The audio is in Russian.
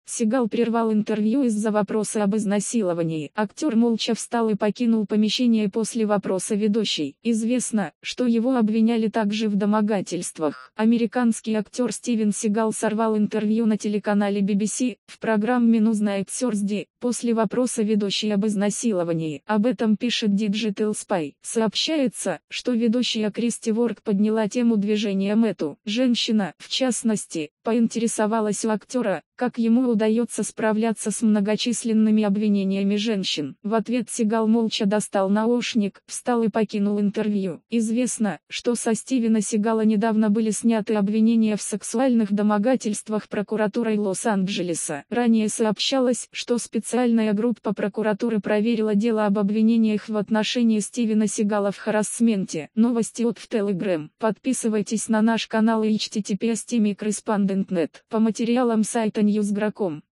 Сигал прервал интервью из-за вопроса об изнасиловании. Актер молча встал и покинул помещение после вопроса ведущей. Известно, что его обвиняли также в домогательствах. Американский актер Стивен Сигал сорвал интервью на телеканале BBC, в программе News Night Thursday, после вопроса ведущей об изнасиловании. Об этом пишет Digital Spy. Сообщается, что ведущая Кристи Ворк подняла тему движения МeToo. Женщина, в частности, поинтересовалась у актера, как ему удается справляться с многочисленными обвинениями женщин. В ответ Сигал молча достал наушник, встал и покинул интервью. Известно, что со Стивена Сигала недавно были сняты обвинения в сексуальных домогательствах прокуратурой Лос-Анджелеса. Ранее сообщалось, что специальная группа прокуратуры проверила дело об обвинениях в отношении Стивена Сигала в харассменте. Новости от в Telegram. Подписывайтесь на наш канал и https://correspondent.net. По материалам сайта Newsgro.com.